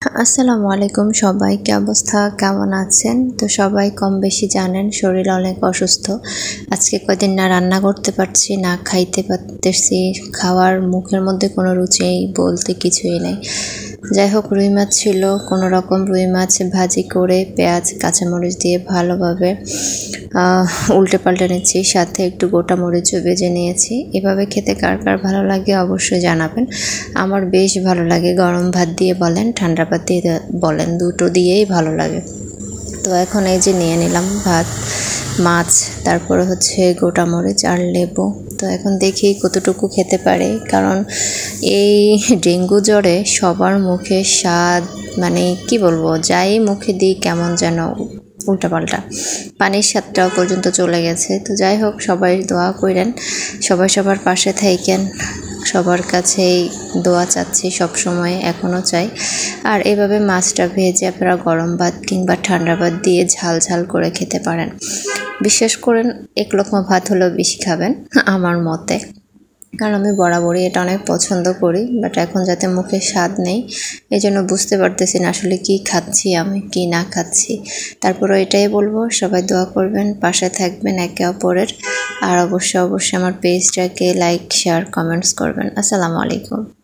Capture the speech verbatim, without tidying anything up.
আসসালামু আলাইকুম সবাই, কি অবস্থা, কেমন আছেন? তো সবাই কম বেশি জানেন শরীর অনেক অসুস্থ। আজকে কয়দিন না রান্না করতে পারছি, না খাইতে পারতেছি, খাওয়ার মুখের মধ্যে কোনো রুচি বলতে কিছুই নেই। যাই হোক, রুই মাছ ছিল, কোনো রকম রুই মাছ ভাজি করে পেঁয়াজ কাঁচামরিচ দিয়ে ভালোভাবে উল্টে পাল্টে নিচ্ছি, সাথে একটু গোটা মরিচও ভেজে নিয়েছি। এভাবে খেতে কার কার ভালো লাগে অবশ্যই জানাবেন। আমার বেশ ভালো লাগে, গরম ভাত দিয়ে বলেন ঠান্ডা ভাত দিয়ে বলেন, দুটো দিয়েই ভালো লাগে। তো এখন এই যে নিয়ে নিলাম ভাত, মাছ, তারপরে হচ্ছে গোটা মরিচ আর লেবু। তো এখন দেখি কতটুকু খেতে পারে, কারণ এই ডেঙ্গু জ্বরে সবার মুখে স্বাদ, মানে কি বলবো, যাই মুখে দিই কেমন যেন উল্টাপাল্টা, পানির স্বাদটাও পর্যন্ত চলে গেছে। তো যাই হোক, সবাই দোয়া করেন, সবাই সবার পাশে থাকেন, সবার কাছেই দোয়া চাচ্ছি সব সময়, এখনও চাই। আর এভাবে মাছটা ভেজে আপনারা গরম ভাত কিংবা ঠান্ডা ভাত দিয়ে ঝাল ঝাল করে খেতে পারেন। বিশ্বাস করেন, এক লোকমা ভাত হলেও বেশি খাবেন আমার মতে, কারণ আমি বরাবরই এটা অনেক পছন্দ করি। বাট এখন যাতে মুখে স্বাদ নেই, এই জন্য বুঝতে পারতেছি না আসলে কী খাচ্ছি আমি, কি না খাচ্ছি। তারপরও এটাই বলবো, সবাই দোয়া করবেন, পাশে থাকবেন একে অপরের, আর অবশ্যই অবশ্যই আমার পেজটাকে লাইক, শেয়ার, কমেন্টস করবেন। আসসালামু আলাইকুম।